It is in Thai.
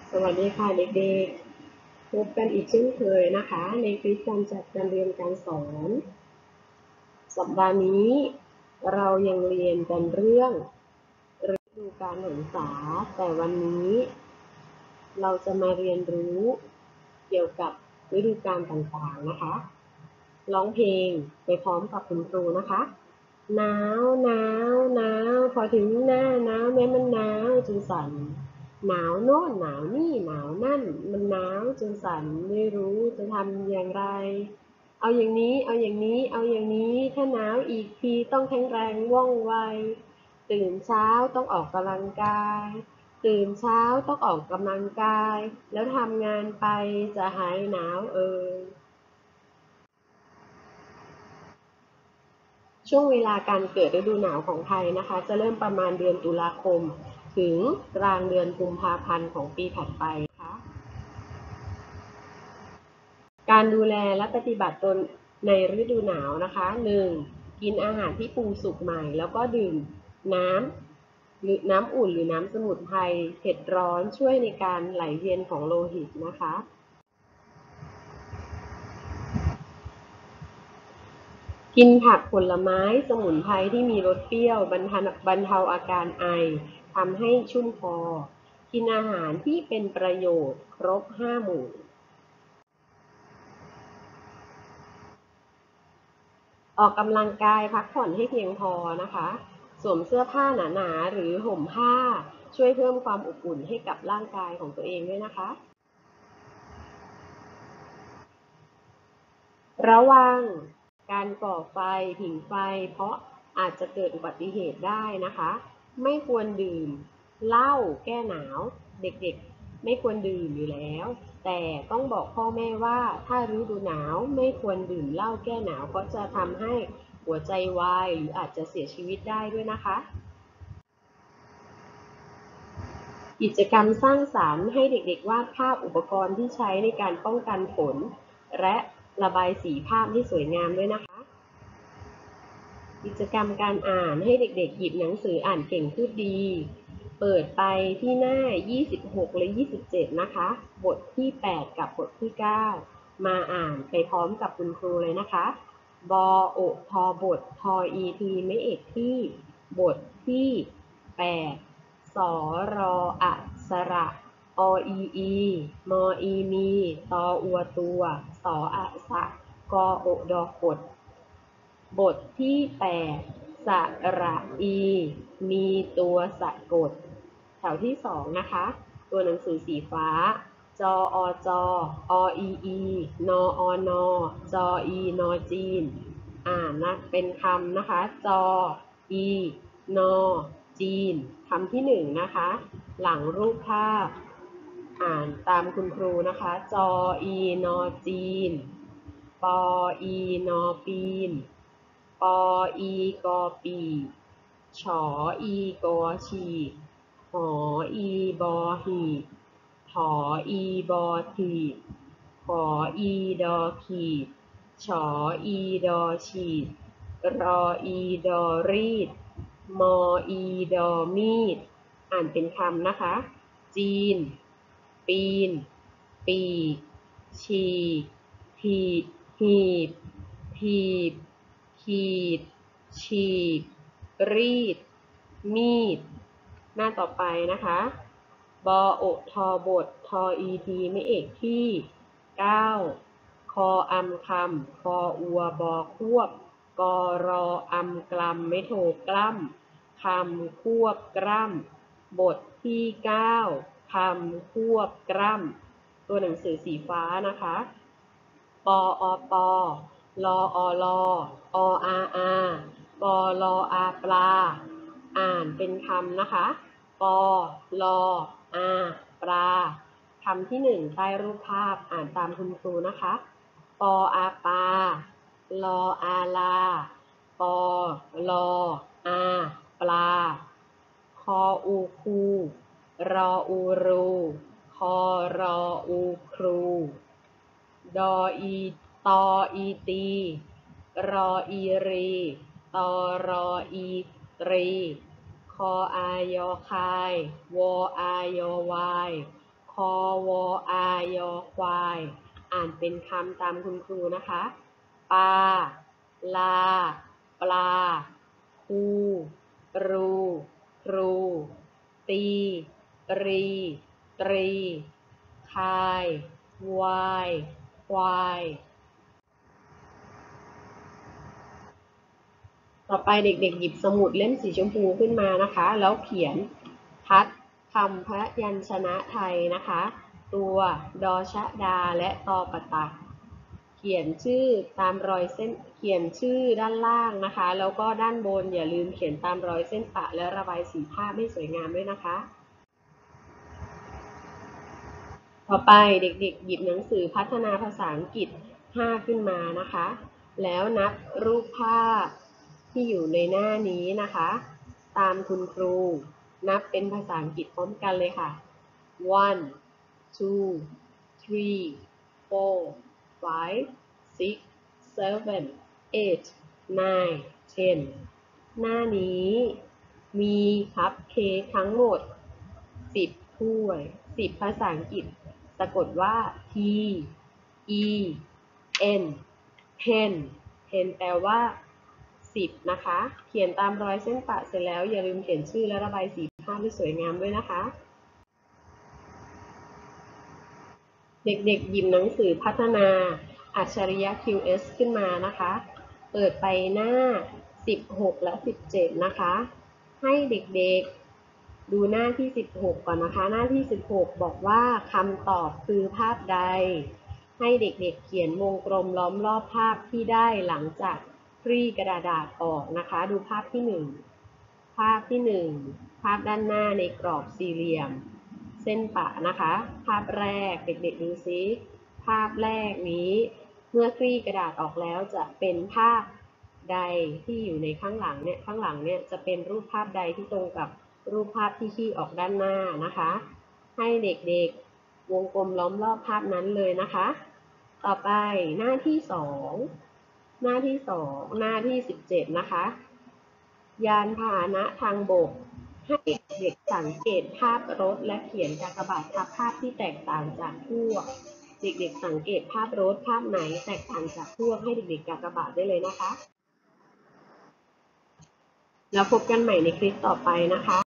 สวัสดีค่ะเด็กๆพบกันอีกเช่นเคยนะคะในคลิปการจัดการเรียนการสอนสัปดาห์นี้เรายังเรียนกันเรื่องฤดูกาลหันษาแต่วันนี้เราจะมาเรียนรู้เกี่ยวกับฤดูกาลต่างๆนะคะร้องเพลงไปพร้อมกับคุณครูนะคะหนาวหนาวหนาวพอถึงหน้าหนาวแม้มันหนาวจนสั่นหนาวโน่นหนาวนี่หนาวนั่นมันหนาวจนสั่นไม่รู้จะทำอย่างไรเอาอย่างนี้เอาอย่างนี้เอาอย่างนี้ถ้าหนาวอีกทีต้องแข็งแรงว่องไวตื่นเช้าต้องออกกำลังกายตื่นเช้าต้องออกกำลังกายแล้วทำงานไปจะหายหนาวช่วงเวลาการเกิดฤดูหนาวของไทยนะคะจะเริ่มประมาณเดือนตุลาคมถึงกลางเดือนกุมภาพันธ์ของปีถัดไปนะคะการดูแลและปฏิบัติตนในฤดูหนาวนะคะ 1. กินอาหารที่ปรุงสุกใหม่แล้วก็ดื่มน้ำหรือน้ำอุ่นหรือน้ำสมุนไพรเผ็ดร้อนช่วยในการไหลเวียนของโลหิตนะคะกินผักผลไม้สมุนไพรที่มีรสเปรี้ยวบรรเทาอาการไอทำให้ชุ่มคอกินอาหารที่เป็นประโยชน์ครบ5หมู่ออกกำลังกายพักผ่อนให้เพียงพอนะคะสวมเสื้อผ้าหนาๆหรือห่มผ้าช่วยเพิ่มความอบอุ่นให้กับร่างกายของตัวเองด้วยนะคะ ระวังการก่อไฟผิงไฟเพราะอาจจะเกิดอุบัติเหตุได้นะคะไม่ควรดื่มเหล้าแก้หนาวเด็กๆไม่ควรดื่มอยู่แล้วแต่ต้องบอกพ่อแม่ว่าถ้าฤดูหนาวไม่ควรดื่มเหล้าแก้หนาวเพราะจะทำให้หัวใจวายหรืออาจจะเสียชีวิตได้ด้วยนะคะกิจกรรมสร้างสรรค์ให้เด็กๆวาดภาพอุปกรณ์ที่ใช้ในการป้องกันฝนและระบายสีภาพที่สวยงามด้วยนะคะ กิจกรรมการอ่านให้เด็กๆหยิบหนังสืออ่านเก่งพูดดีเปิดไปที่หน้า26และ27นะคะบทที่8กับบทที่9มาอ่านไปพร้อมกับคุณครูเลยนะคะบอทบททอีทีไม่เอกที่บทที่8สรอสระออีอีมออีมีตออัวตัวสออะสะกอโอดอกด บทที่8สระอีมีตัวสะกดแถวที่2นะคะตัวหนังสือสีฟ้าจออจอออีอีนออนอจออีนอจีนนะเป็นคำนะคะจออีนอจีนคำที่1นะคะหลังรูปภาพอ่านตามคุณครูนะคะจออีนอจีนปออีนอปีนปออีกอปีฉออีกอฉีหออีบอหีถออีบอถีขออีดอขีดฉออีดอฉีดรออีดอรีดมออีดอมีดอ่านเป็นคำนะคะจีนปีนปีกฉีกถีบหีบถีบขีดฉีกรีดมีดหน้าต่อไปนะคะบอทบททอีทีไม่เอกที่9คออัมคำคออัวบอควบกอรออัมกลัมไม่โทกล้ำคำควบกล้ำบทที่9คำควบกล้ำตัวหนังสือสีฟ้านะคะปอปลอลออาปลออาปลาอ่านเป็นคำนะคะปลออาปลาคำที่1ใต้รูปภาพอ่านตามคุณครูนะคะปออาปาลออาลาปอลออาปลาคออูคูรออูรูคอรออูครูดออีตออีตีรออีรีตอรออีรีคออายอคายวออายอวายคอวออายอควายอ่านเป็นคำตามคุณครูนะคะปลาลาปลาคูรูครูตีรีตรีคายวายควายต่อไปเด็กๆหยิบสมุดเล่มสีชมพูขึ้นมานะคะแล้วเขียนทัดคำพยัญชนะไทยนะคะตัวดอชะดาและตอปะตักเขียนชื่อตามรอยเส้นเขียนชื่อด้านล่างนะคะแล้วก็ด้านบนอย่าลืมเขียนตามรอยเส้นปะและระบายสีภาพให้สวยงามด้วยนะคะต่อไปเด็กๆหยิบหนังสือพัฒนาภาษาอังกฤษ5ขึ้นมานะคะแล้วนับรูปภาพที่อยู่ในหน้านี้นะคะตามคุณครูนับเป็นภาษาอังกฤษพร้อมกันเลยค่ะ 1 2 3 4 5 6 7 8 9 10หน้านี้มีคัพเค้กทั้งหมด10ถ้วย10ภาษาอังกฤษสะกดว่า T E N pen pen แปลว่า10นะคะเขียนตามรอยเส้นปะเสร็จแล้วอย่าลืมเขียนชื่อและระบายสีภาพให้สวยงามด้วยนะคะเด็กๆหยิบหนังสือพัฒนาอัจฉริยะ QS ขึ้นมานะคะเปิดไปหน้า16และ17นะคะให้เด็กๆดูหน้าที่16ก่อนนะคะหน้าที่16บอกว่าคำตอบคือภาพใดให้เด็กๆเขียนวงกลมล้อมรอบภาพที่ได้หลังจากคลี่กระดาษออกนะคะดูภาพที่1ภาพที่1ภาพด้านหน้าในกรอบสี่เหลี่ยมเส้นปะนะคะภาพแรกเด็กๆดูซิภาพแรกนี้เมื่อคลี่กระดาษออกแล้วจะเป็นภาพใดที่อยู่ในข้างหลังเนี่ยจะเป็นรูปภาพใดที่ตรงกับรูปภาพที่คลี่ออกด้านหน้านะคะให้เด็กๆวงกลมล้อมรอบภาพนั้นเลยนะคะต่อไปหน้าที่2หน้าที่17นะคะยานพาหนะทางบกให้เด็กสังเกตภาพรถและเขียนกากบาททับภาพที่แตกต่างจากพวกเด็กๆสังเกตภาพรถภาพไหนแตกต่างจากพวกให้เด็กๆกากบาทได้เลยนะคะแล้วพบกันใหม่ในคลิปต่อไปนะคะ